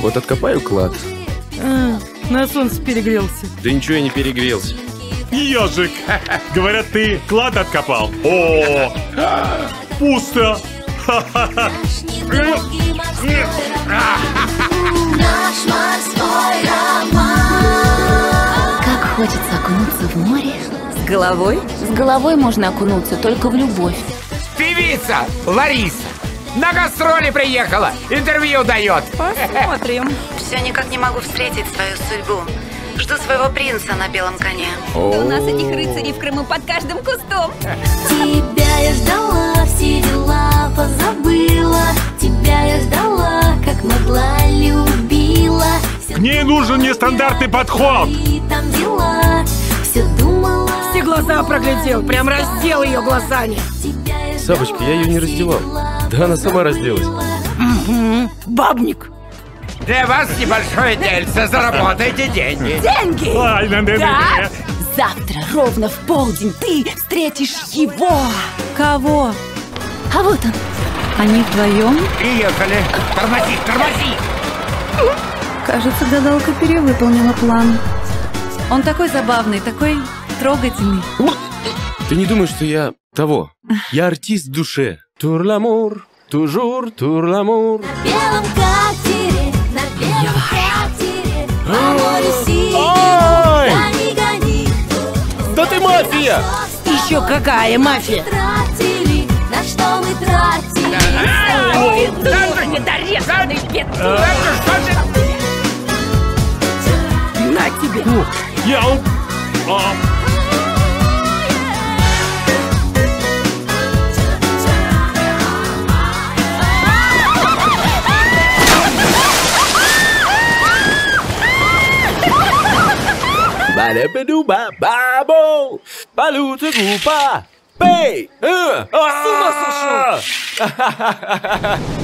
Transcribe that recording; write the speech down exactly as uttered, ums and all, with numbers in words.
Вот откопаю клад. А, на солнце перегрелся. Да ничего я не перегрелся. Ежик, говорят, ты клад откопал. О, пусто. Как хочется окунуться в море. С головой? С головой можно окунуться только в любовь. Певица Лариса на гастроли приехала, интервью дает. Посмотрим. Все никак не могу встретить свою судьбу. Жду своего принца на белом коне. Да у нас этих рыцарей в Крыму под каждым кустом. Тебя я ждала, все дела позабыла. Тебя я ждала, как могла, любила. К ней нужен нестандартный подход. И там дела, все думала. Все глаза проглядел, прям раздел ее глазами. Сабочка, я ее не раздевал. Да она сама разделась. Угу. Бабник. Для вас небольшое дельце, заработайте деньги. Деньги! Ай, на, на, на, Да? на. Завтра ровно в полдень ты встретишь его. Кого? А вот он. Они вдвоем. Приехали. Тормози, тормози. Кажется, гадалка перевыполнила план. Он такой забавный, такой трогательный. Ты не думаешь, что я того? Я артист в душе. Тур-ламур, тужур, тур-ламур. На белом катере, на белом катере, по морю синему, Ой! гони, гони. Да ты мафия! Еще какая мафия? Тратили, на что мы тратили. Ай, ты дура, недорезанный петух. На тебе! Я... А, Ба-да-ба-ду-ба, бабо! Балута-гупа! Бей! С ума сошел!